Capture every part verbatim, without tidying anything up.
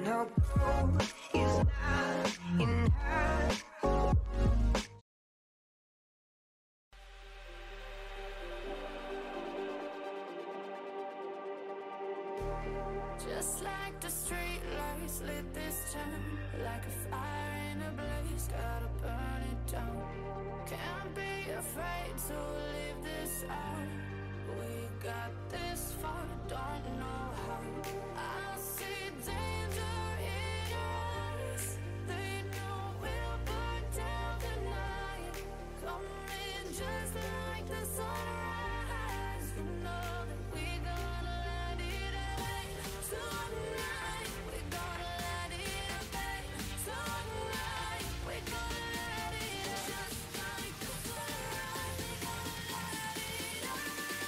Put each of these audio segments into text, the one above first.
no gold is not enough. Just like the street lights lit this town, like a fire in a blaze, gotta burn it down. Can't be afraid to leave this out. We got this far, don't know how. I see danger in your eyes. They know we'll burn down the night. Coming just like the sunrise. You know that we gonna let it rain. Tonight, we gonna let it rain. Tonight, we gonna let it rain. Just like the sunrise, we gonna let it rain.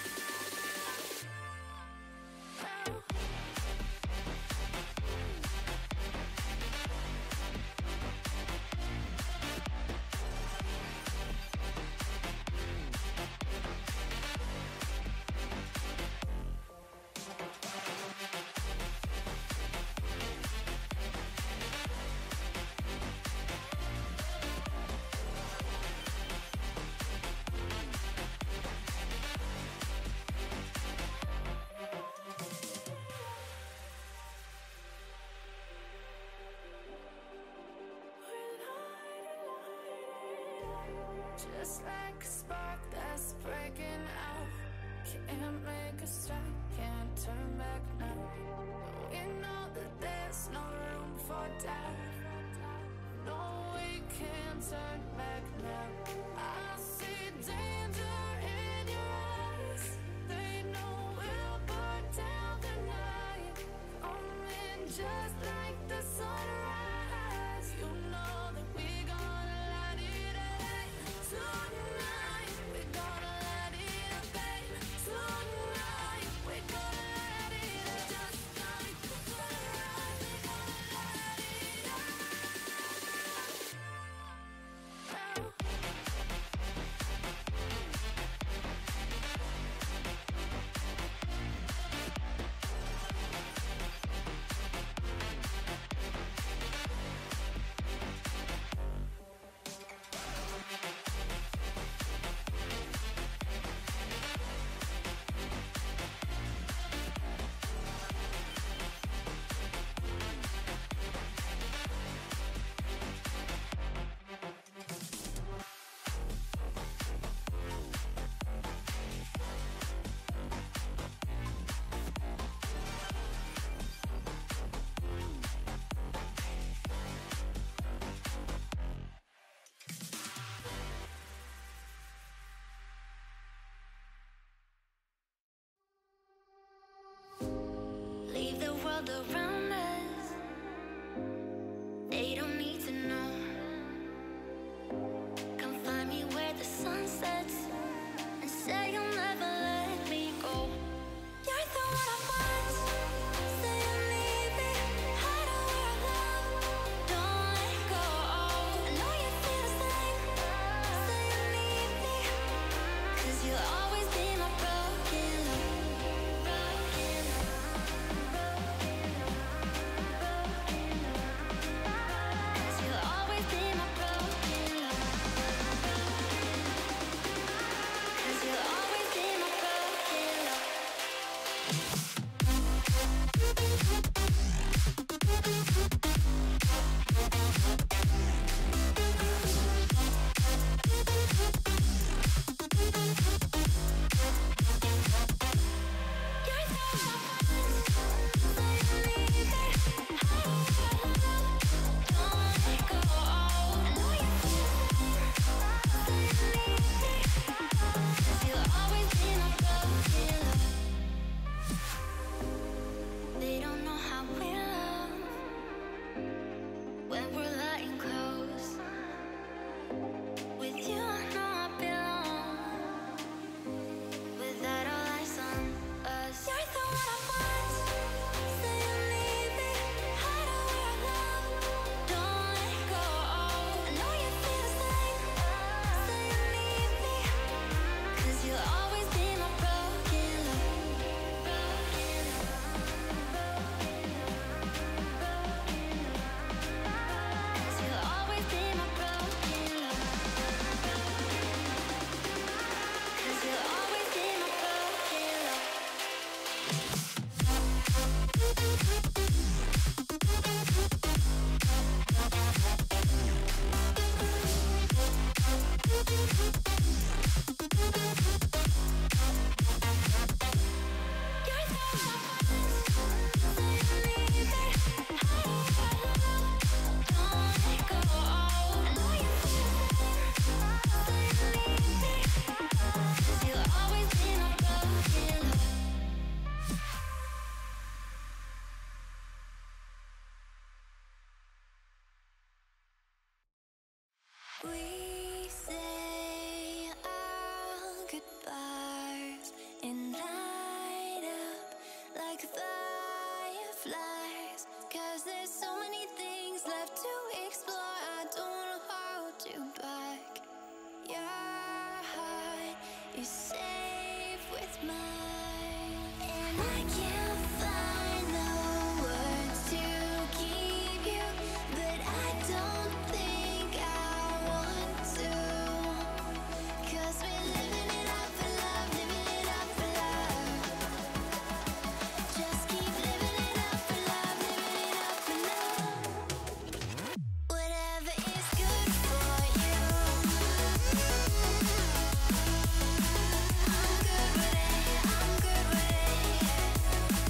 Just like a spark that's breaking out. Can't make a stop, can't turn back now. We know that there's no room for doubt. No, we can't turn back now. I see danger in your eyes. They know we'll burn down the night. Coming just like the sunrise. You know that we gonna let it rain. Tonight, we gonna let it rain. Tonight, we gonna let it rain. Just like the sunrise, we gonna let it rain. Leave the world around us. They don't need to know. Come find me where the sun sets and say you'll never let me go. You're the one I want. Say you need me. Hide away our love. Don't let go. I know you feel the same. Say you need me. 'Cause you'll always be my broken love. Broken love. mine. And I can't find the words to keep you, but I don't think I want to. 'Cause we're living it up for love, living it up for love. Just keep living it up for love, living it up for love. Whatever is good for you, I'm good with it, I'm good with it.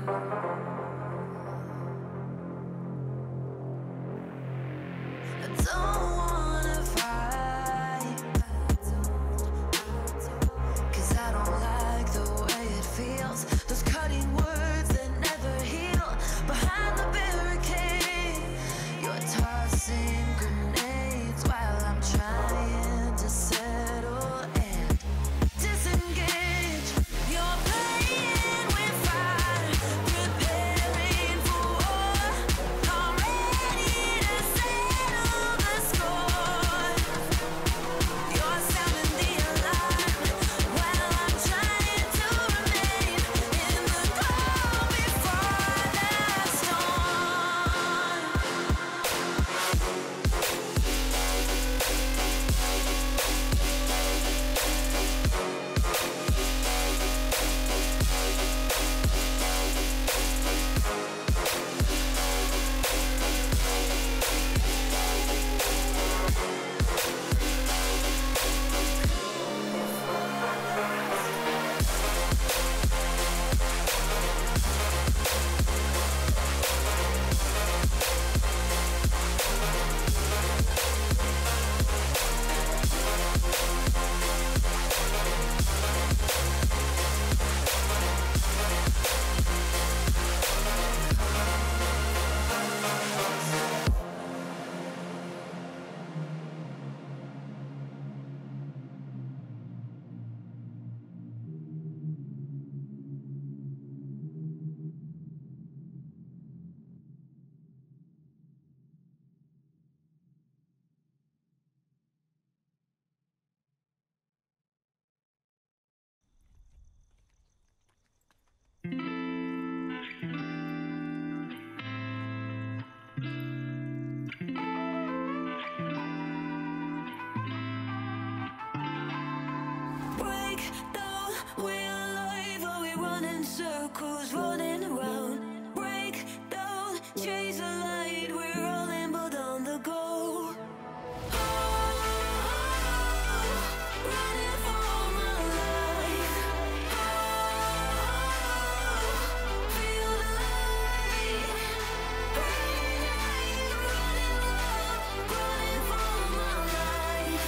I don't wanna fight, 'cause I don't like the way it feels. Those cutting words that never heal. Behind the barricade, you're tossing grenades while I'm trying to settle and disengage. You're playing with fire, preparing for war. I'm ready to settle the score. You're sounding the alarm while I'm trying to remain in the calm before the storm. Break down, we're alive, are we running circles, running around? Break down, chase the light, we're all in but on the go. Oh, running for my life. Oh, feel the light. Running, running, running for my life.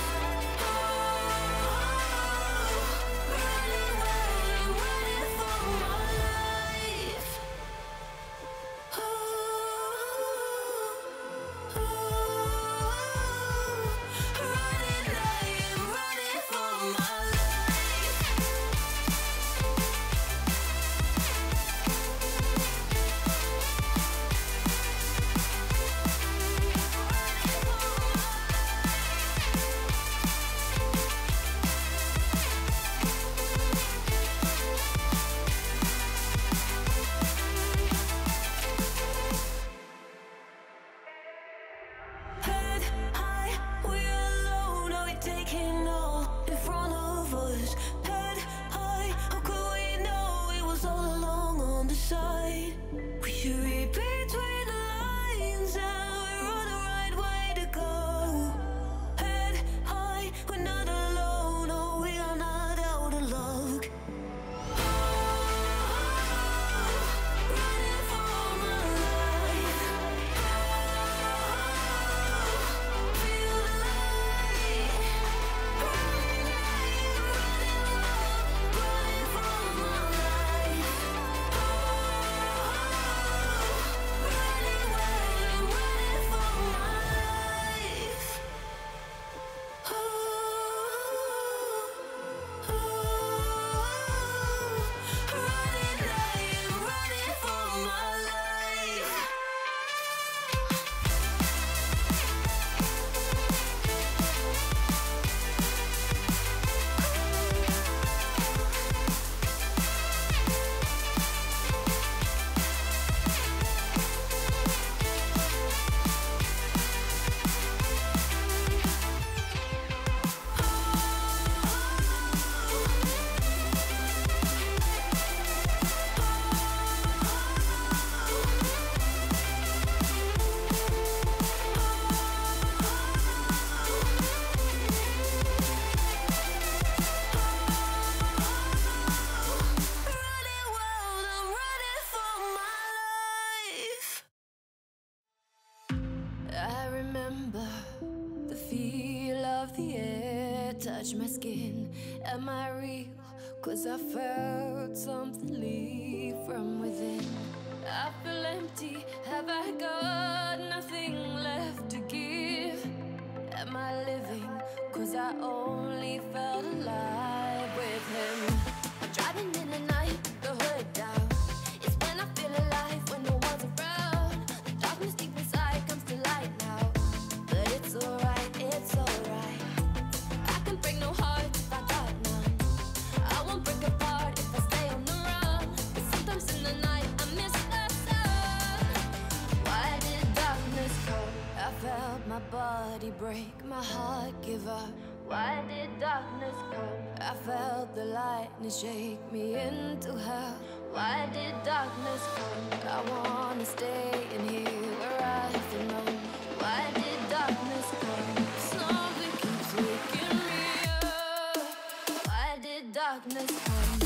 touch my skin. Am I real? Cause I felt something leave from within. I feel empty, have I got nothing left to give? Am I living? Cause I only felt alive with him. I'm driving in the night, the hood down. It's when I feel alive, when no one's around. The darkness deep inside comes to light now. But it's alright, it's alright. I can break no heart if I got none. I won't break apart if I stay on the run. But sometimes in the night I miss the sun. Why did darkness come? I felt my body break, my heart give up. Why did darkness come? I felt the lightness shake me into hell. Why did darkness come? I wanna stay in here where I feel known. Why did darkness come? Something keeps waking me up. Why did darkness come?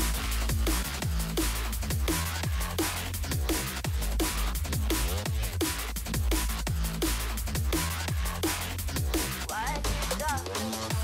Why did darkness come?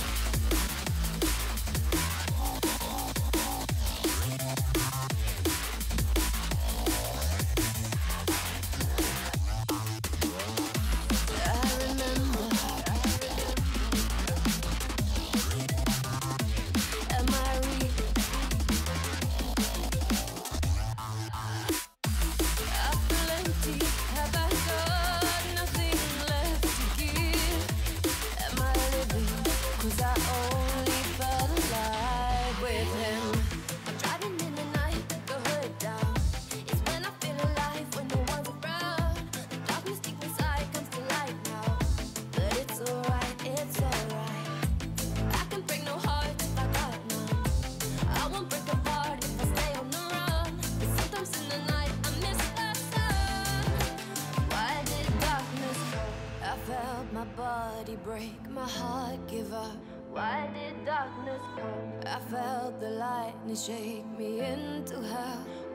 My body break, my heart give up. Why did darkness come? I felt the lightning shake me into hell.